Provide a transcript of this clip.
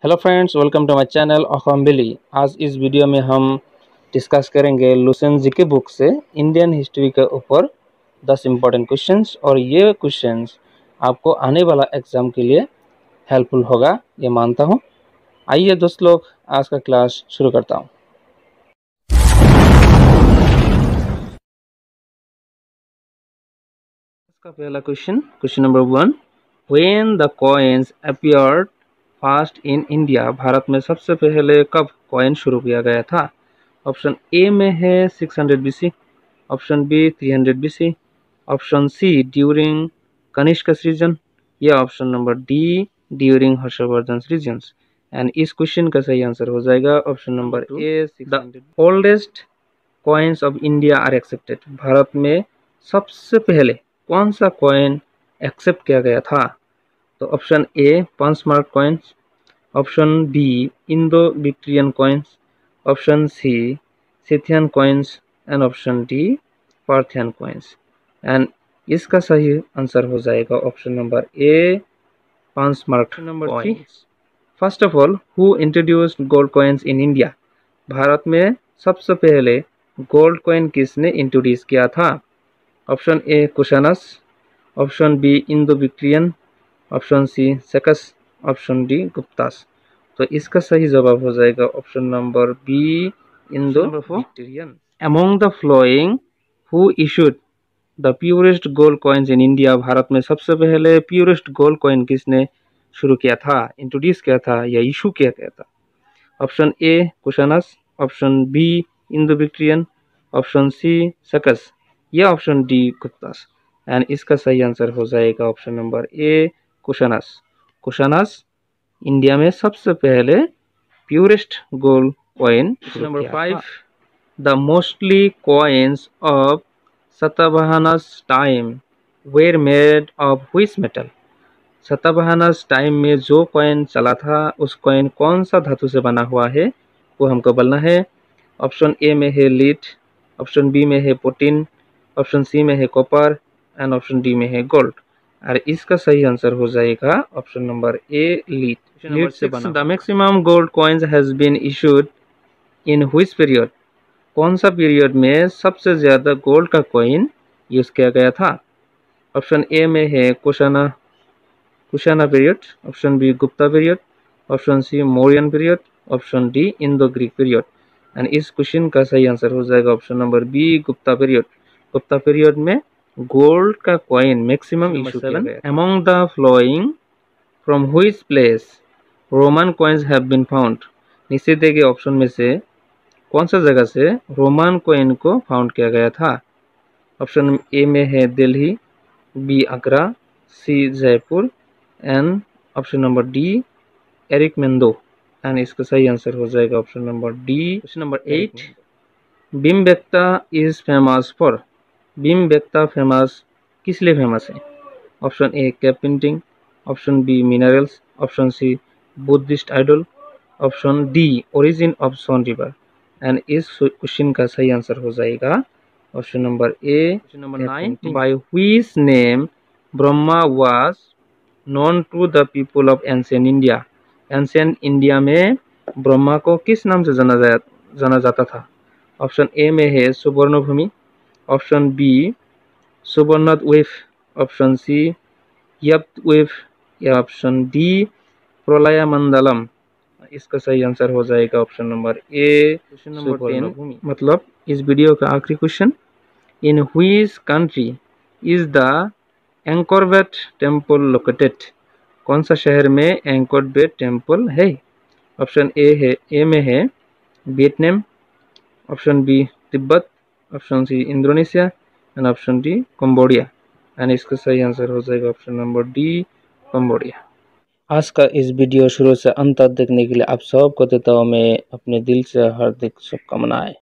Hello friends, welcome to my channel अखम बिली। आज इस वीडियो में हम डिस्कस करेंगे लुसेंट जीके बुक से इंडियन हिस्ट्री के ऊपर 10 इम्पोर्टेंट क्वेश्चंस। और ये क्वेश्चंस आपको आने वाला एग्जाम के लिए हेल्पफुल होगा, ये मानता हूँ। आइए दोस्त लोग, आज का क्लास शुरू करता हूँ। इसका पहला question number 1, when the coins appeared first in India, भारत में सबसे पहले कब कॉइन शुरू किया गया था? ऑप्शन ए में है 600 BC, option B 300 BC, option C during Kanishka region, या option number D during Harshavardhana regions. And इस क्वेश्चन का सही आंसर हो जाएगा option number A, the oldest coins of India are accepted. भारत में सबसे पहले कौन सा कॉइन एक्सेप्ट किया गया था? तो option A punch mark coins, option B Indo Bactrian coins, option C Scythian coins, and option D Parthian coins. And इसका सही आंसर हो जाएगा option number A, punch mark number 3। First of all, who introduced gold coins in India? भारत में सबसे पहले gold coin किसने introduce किया था? Option A Kushanas, option B Indo Bactrian, option C Sakas, option D Guptas. तो इसका सही जवाब हो जाएगा option number B, Indo Bactrian. Among the following who issued the purest gold coins in India? भारत में सबसे पहले प्योरेस्ट गोल्ड कॉइन किसने शुरू किया था, इंट्रोड्यूस किया था या इशू किया गया था? Option A Kushanas, option B Indo Bactrian, option C Sakas, या ऑप्शन डी गुप्तास। एंड इसका सही आंसर हो जाएगा option number A, Kushanas. Kushanas India में सबसे पहले purest gold coin. Number 5, the mostly coins of Satavahanas time were made of which metal? Satavahanas time में जो कॉइन चला था उस कॉइन कौन सा धातु से बना हुआ है, वो हमको बोलना है। ऑप्शन ए में है लीड, ऑप्शन बी में है प्लेटिन, ऑप्शन सी में है कॉपर, एंड ऑप्शन डी में है गोल्ड। और इसका सही आंसर हो जाएगा option number A, lead. Lead से बना। The maximum gold coins has been issued in which period? कौन सा पीरियड में सबसे ज्यादा गोल्ड का कॉइन यूज किया गया था? ऑप्शन ए में है Kushana period, option B Gupta period, option C Mauryan period, option D Indo Greek period. And इस क्वेश्चन का सही आंसर हो जाएगा option number B, Gupta period. Gupta period में गोल्ड का कॉइन मैक्सिमम इशू किया गया। Among the following from which place Roman coins have been found? नीचे दिए गए ऑप्शन में से कौन सा जगह से रोमन कॉइन को फाउंड किया गया था? ऑप्शन ए में है Delhi, B Agra, C Jaipur, and option number D Arikamedu. And इसका सही आंसर हो जाएगा option number D. Question number 8, Bhimbetka is famous for? Bhimbetka famous किस लिए फेमस है? Option A cave painting, option B minerals, option C Buddhist idol, option D origin of Son river. And इस question का सही आंसर हो जाएगा option number A. Question number 9, by which name Brahma was known to the people of ancient India? Ancient India में Burma को किस नाम से जाना जाता था? ऑप्शन ए में है Suvarnabhumi, option B Suvarnadvip, option C Yaptadvip, या ऑप्शन डी प्रलयमंडलम। इसका सही आंसर हो जाएगा option number A, question number 10, मतलब इस वीडियो का आखिरी question, in which country is the Angkor Wat temple located? कौन सा शहर में एंकोर वेट टेम्पल है? ऑप्शन ए में है Vietnam, option B Tibet, option C Indonesia, and option D Cambodia. And इसका सही आंसर हो जाएगा ऑप्शन नंबर डी, कंबोडिया। आज का इस वीडियो शुरू से अंत तक देखने के लिए आप सबको देता हूँ मैं अपने दिल से हार्दिक शुभकामनाएं।